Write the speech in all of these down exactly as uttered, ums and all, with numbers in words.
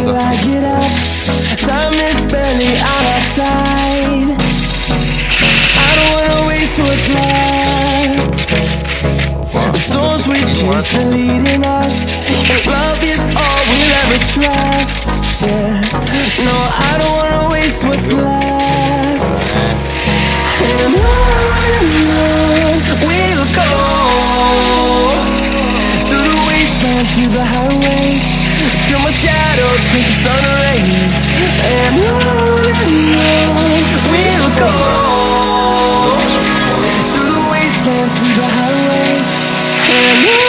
till I get up. Time is barely on our side. I don't wanna waste what's left. The storms we chase are leading us, and love is all we'll ever trust. Yeah, no, I don't wanna waste what's left. And on we'll go, through the wastelands, through the highways, till my shadow takes the sun rays. And on we'll go, through the wastelands, through the highways, and on.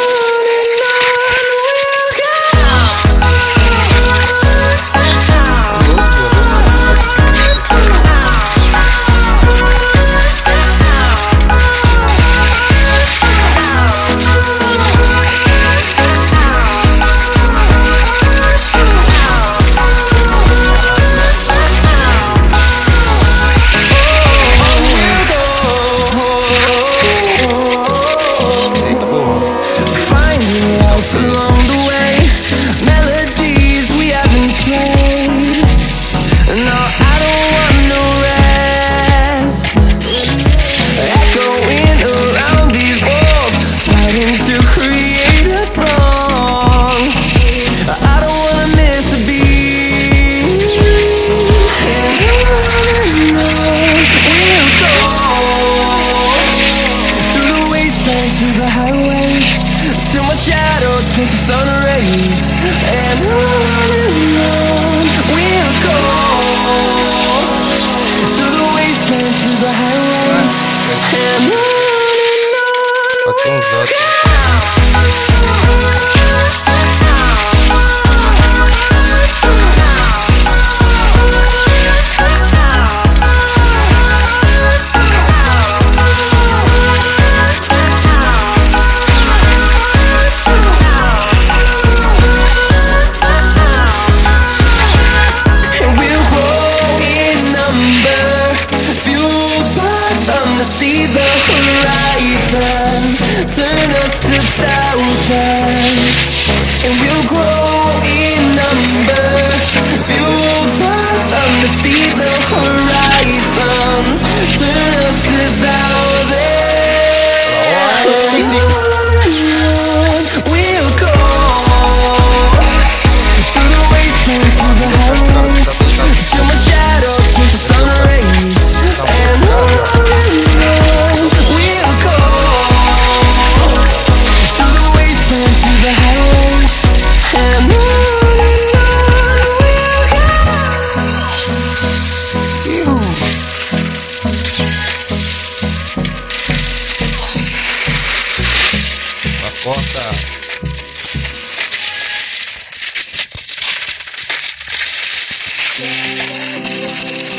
Till my shadow takes the sun rays. And on and on we'll go, through the wastelands, through the highways, and on and on we'll go. See the horizon, turn us to thousands, and we'll grow in number. Fueled by them to see the horizon, turn us to thousands. We'll go through the wastelands, through the highways, till my shadow takes the sun rays. And on porta.